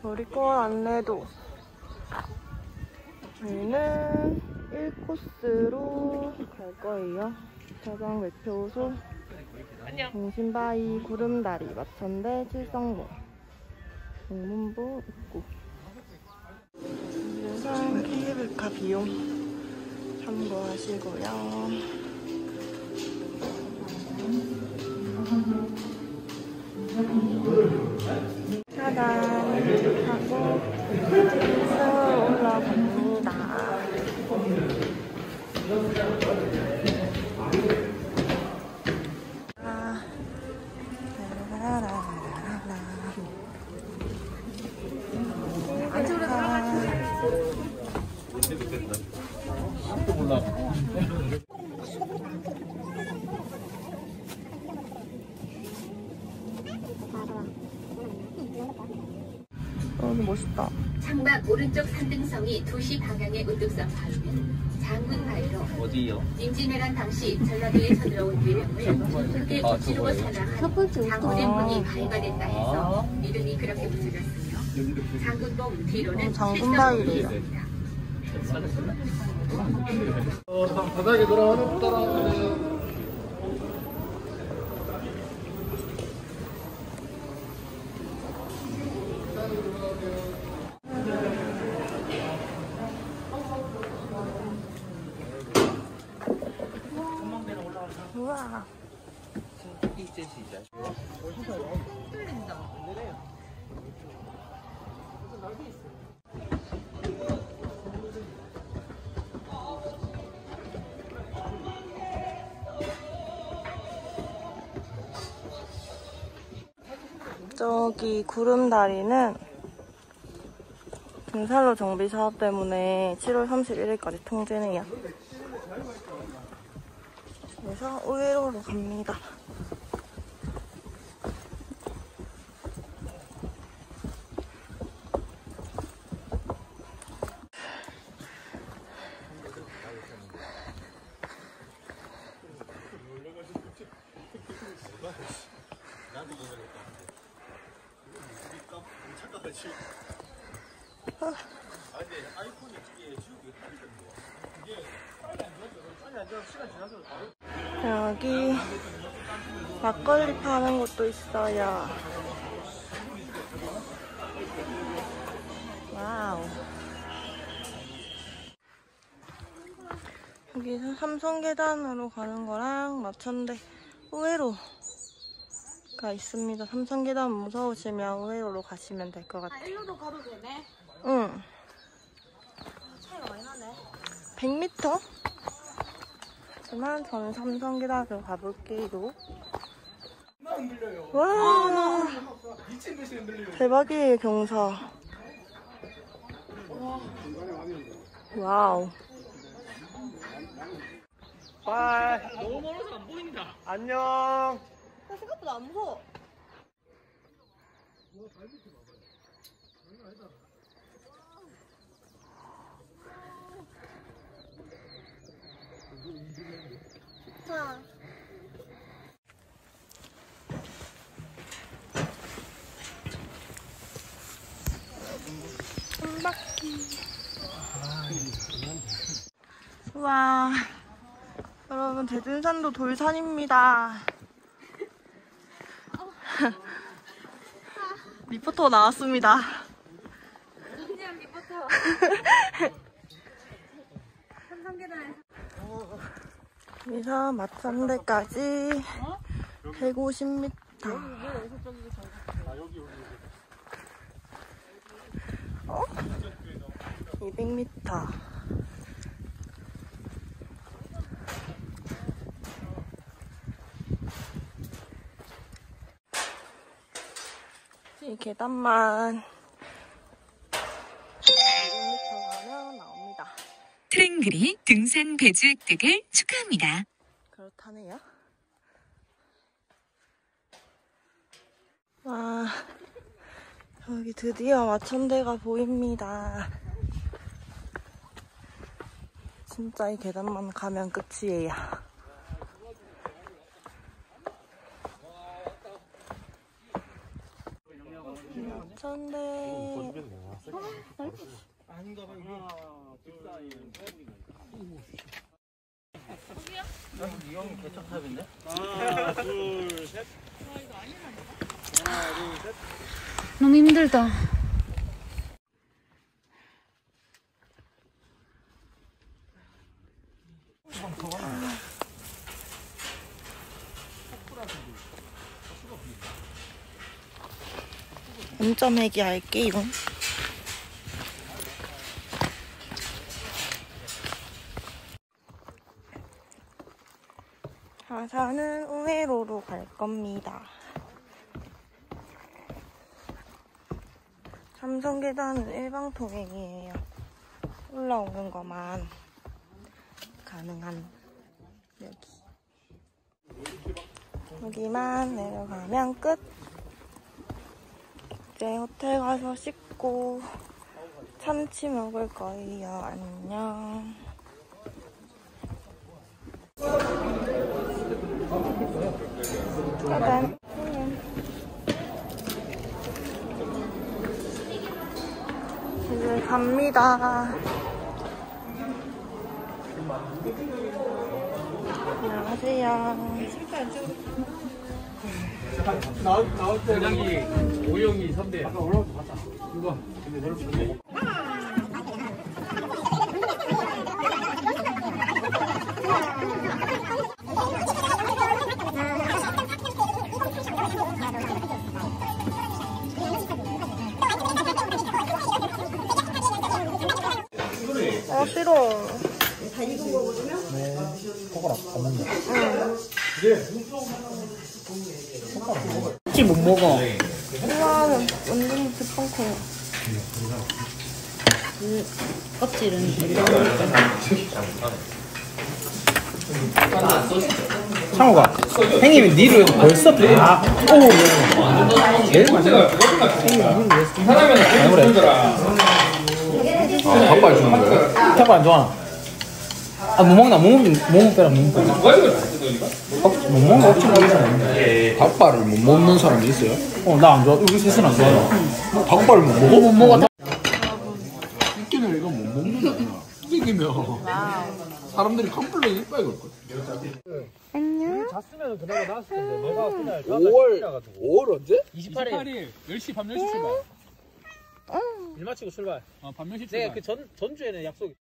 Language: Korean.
놀이공원 안내도. 저희는 1코스로 갈 거예요. 자장 매표소, 동심바위, 구름다리, 마천대, 칠성봉, 동문보 입구. 유상 케이블카 비용 참고하시고요. 짜잔! 하고 쭉 올라갑니다. 너무 멋있다. 창밖 오른쪽 산등성이 2시 방향의 우뚝섬 바위는 장군바위로 어디요? 임진왜란 당시 전라도에 쳐들어온 외령을 함께 붙이고 살아간 장군의 문이 바위가 됐다 해서 이름이 그렇게 붙여졌으며 장군봉 뒤로는 장군바위래요. 바닥에 돌아가는 따라. 우와. 저기 구름다리는 등산로 정비 사업 때문에 7월 31일까지 통제네요. 그래서 우회로로 갑니다. 여기 막걸리 파는 곳도 있어요. 와우. 여기서 삼성계단으로 가는 거랑 마천대 우회로가 있습니다. 삼성계단 무서우시면 우회로로 가시면 될 것 같아요. 일로도 가도 되네? 응. 차이가 많이 나네. 100m? 하지만 저는 삼성계단으로 가볼게요. 와, 대박이에요, 경사. 와우. 와, 너무 멀어서 안 보인다. 안녕. 생각보다 안 무서워. 자. 한 바퀴. 우와. 여러분, 대둔산도 돌산입니다. 리포터 나왔습니다. 윤지한 리포터. 삼성계단에서. 여기서 마천대까지 150m. 200m. 이 계단만 200m 가면 나옵니다. 트랭글이 등산 배주 획득을 축하합니다. 그렇다네요. 와, 여기 드디어 마천대가 보입니다. 진짜 이 계단만 가면 끝이에요. 마천대. 아닌가 봐, 이게. 이 형이 개척탑인데? 하나, 둘, 셋. 하나, 둘, 셋. 너무 힘들다. 점점해기 할게요. 하산은 우회로로 갈 겁니다. 삼성 계단은 일방통행이에요. 올라오는 것만 가능한 여기만 내려가면 끝. 이제 호텔 가서 씻고 참치 먹을 거예요. 안녕. 짜잔. 이제 갑니다. 안녕하세요. 나올 때 여기 오영이 선배. 아까 올라오지 마자. 이거. 근데 너를 보내. 싫어. 혹시 못 먹어? 우와, 완전 대빵커요. 껍질은 창호가 형님이 니를 벌써 다 제일 맛있어. 닭발 주는 거예요? 닭발 안 좋아하나? 아, 못 먹나? 못 먹더라, 못 먹더라. 못 먹는 거 없지, 모르겠어. 닭발을 못 먹는 사람이 있어요? 나 안 좋아. 우리 셋은 안 좋아하나? 닭발을 못 먹어? 못 먹어. 이끼는 이거 못 먹는다. 이기면 사람들이 컴플레인 이빨 걸걸. 안녕. 잤으면 그나마 나았을 텐데. 내가 그날 5월 언제? 28일 10시 밤 10시 출발. 일 마치고 출발. 밤 10시 출발. 내가 그 전주에는 약속.